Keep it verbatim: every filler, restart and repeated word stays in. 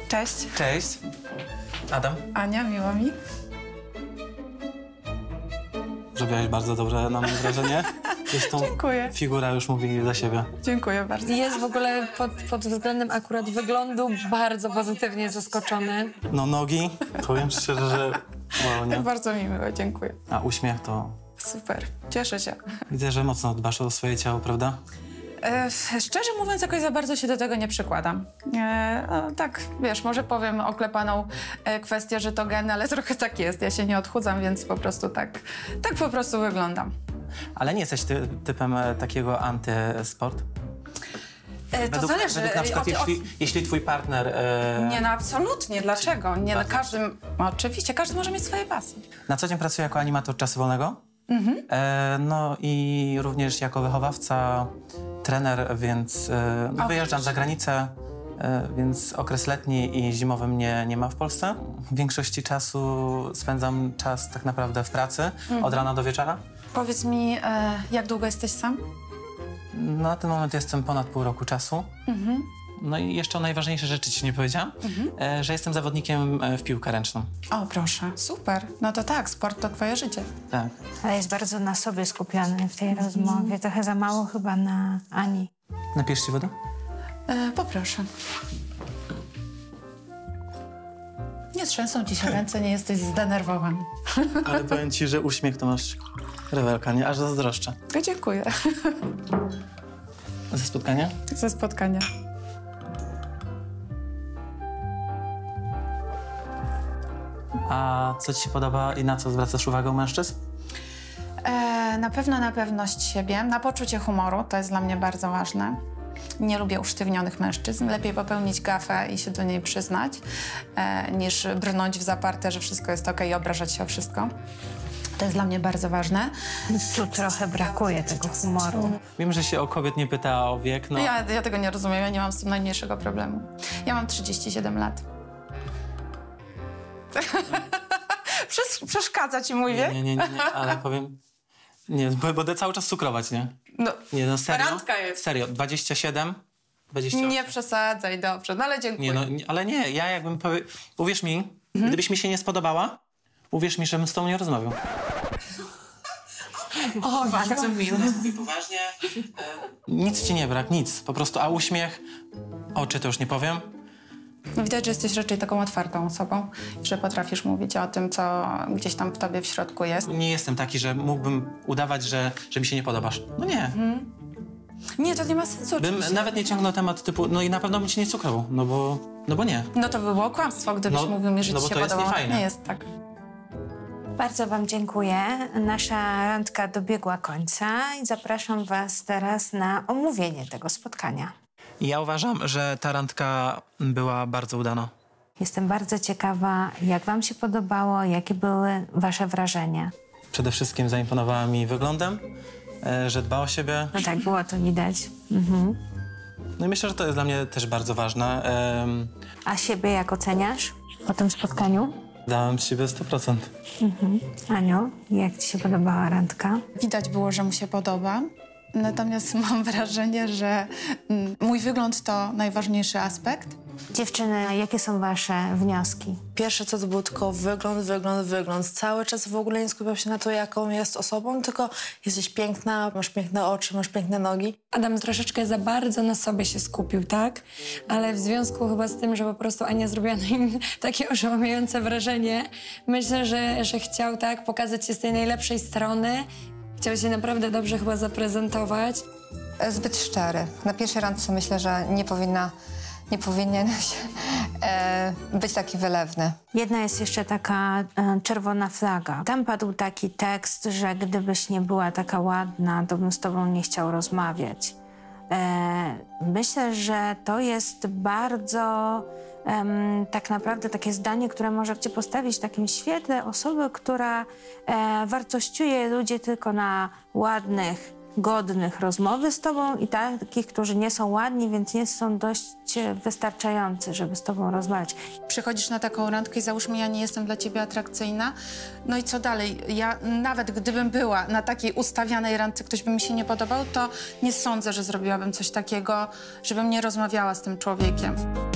Cześć. Cześć. Adam. Ania, miło mi. Zrobiłaś bardzo dobre na mnie wrażenie. Zresztą Dziękuję. Figura już mówi za siebie. Dziękuję bardzo. Jest w ogóle pod, pod względem akurat wyglądu bardzo pozytywnie zaskoczony. No nogi, powiem szczerze, że wow, nie? Bardzo mi miło, dziękuję. A uśmiech to... Super, cieszę się. Widzę, że mocno dbasz o swoje ciało, prawda? E, szczerze mówiąc, jakoś za bardzo się do tego nie przykładam. E, no, tak, wiesz, może powiem oklepaną e, kwestię, że to geny, ale trochę tak jest. Ja się nie odchudzam, więc po prostu tak, tak po prostu wyglądam. Ale nie jesteś ty, typem e, takiego antysport? E, to Według, zależy. według na przykład, od- od- jeśli, jeśli twój partner... E, Nie, no absolutnie. Dlaczego? Nie, no Bardzo. każdym... No, oczywiście, każdy może mieć swoje pasje. Na co dzień pracuję jako animator czasu wolnego. Mhm. E, no i również jako wychowawca, trener, więc e, no, O, wyjeżdżam za granicę, e, więc okres letni i zimowy mnie nie ma w Polsce. W większości czasu spędzam czas tak naprawdę w pracy, Mhm. od rana do wieczora. Powiedz mi, e, jak długo jesteś sam? Na ten moment jestem ponad pół roku czasu. Mhm. No i jeszcze o najważniejsze rzeczy ci nie powiedziałam, e, że jestem zawodnikiem e, w piłkę ręczną. O, proszę. Super. No to tak, sport to twoje życie. Tak. Ale jest bardzo na sobie skupiony w tej rozmowie. Trochę za mało chyba na Ani. Napijesz ci wodę? E, poproszę. Nie trzęsą ci się ręce, nie jesteś zdenerwowany. Ale powiem ci, że uśmiech to masz rewelka, nie? Aż zazdroszczę. Dziękuję Ze spotkania? za spotkanie. A co ci się podoba i na co zwracasz uwagę u mężczyzn? E, na pewno na pewność siebie, na poczucie humoru, to jest dla mnie bardzo ważne. Nie lubię usztywnionych mężczyzn. Lepiej popełnić gafę i się do niej przyznać, e, niż brnąć w zaparte, że wszystko jest okej i obrażać się o wszystko. To jest dla mnie bardzo ważne. Tu trochę brakuje tego humoru. Wiem, że się o kobiet nie pyta o wiek, no. Ja, ja tego nie rozumiem, ja nie mam z tym najmniejszego problemu. Ja mam trzydzieści siedem lat. Przes przeszkadza ci mój wiek? Nie, nie, nie, nie, ale powiem... Nie, bo będę cały czas cukrować, nie? No, Nie, no serio? randka jest. Serio, dwadzieścia siedem? dwadzieścia osiem. nie przesadzaj, dobrze, no ale dziękuję. Nie, no, nie, ale nie, ja jakbym powie... Uwierz mi, Mhm. gdybyś mi się nie spodobała, uwierz mi, żebym z tobą nie rozmawiał. O, bardzo miło. Mówię poważnie. Nic ci nie brak, nic. Po prostu, a uśmiech, oczy to już nie powiem. Widać, że jesteś raczej taką otwartą osobą, że potrafisz mówić o tym, co gdzieś tam w tobie w środku jest. Nie jestem taki, że mógłbym udawać, że, że mi się nie podobasz. No nie. Nie, to nie ma sensu Bym oczywiście. nawet nie ciągnął temat typu, no i na pewno bym ci nie cukrował, no bo, no bo nie. No to by było kłamstwo, gdybyś No, mówił mi, że no ci bo się to jest podobało. niefajne. Nie jest tak. Bardzo wam dziękuję. Nasza randka dobiegła końca i zapraszam was teraz na omówienie tego spotkania. I ja uważam, że ta randka była bardzo udana. Jestem bardzo ciekawa, jak wam się podobało, jakie były wasze wrażenia. Przede wszystkim zaimponowała mi wyglądem, e, że dba o siebie. No tak, było to widać. Mhm. No i myślę, że to jest dla mnie też bardzo ważne. Em, A siebie jak oceniasz po tym spotkaniu? dałem z siebie sto procent. Mhm. Aniu, jak ci się podobała randka? Widać było, że mu się podoba. Natomiast mam wrażenie, że mm, mój wygląd to najważniejszy aspekt. Dziewczyny, jakie są wasze wnioski? Pierwsze co to był tylko wygląd, wygląd, wygląd. Cały czas w ogóle nie skupiał się na to, jaką jest osobą, tylko jesteś piękna, masz piękne oczy, masz piękne nogi. Adam troszeczkę za bardzo na sobie się skupił, tak? Ale w związku chyba z tym, że po prostu Ania zrobiła na nim takie oszałamiające wrażenie, myślę, że, że chciał tak pokazać się z tej najlepszej strony. Chciał się naprawdę dobrze chyba zaprezentować. Zbyt szczery. Na pierwszej randce myślę, że nie powinna, nie powinien się, e, być taki wylewny. Jedna jest jeszcze taka e, czerwona flaga. Tam padł taki tekst, że gdybyś nie była taka ładna, to bym z tobą nie chciał rozmawiać. E, myślę, że to jest bardzo em, tak naprawdę takie zdanie, które może cię postawić w takim świetle osoby, która e, wartościuje ludzi tylko na ładnych, godnych rozmowy z tobą i takich, którzy nie są ładni, więc nie są dość wystarczający, żeby z tobą rozmawiać. Przychodzisz na taką randkę i załóżmy, ja nie jestem dla ciebie atrakcyjna. No i co dalej? Ja nawet gdybym była na takiej ustawianej randce, ktoś by mi się nie podobał, to nie sądzę, że zrobiłabym coś takiego, żebym nie rozmawiała z tym człowiekiem.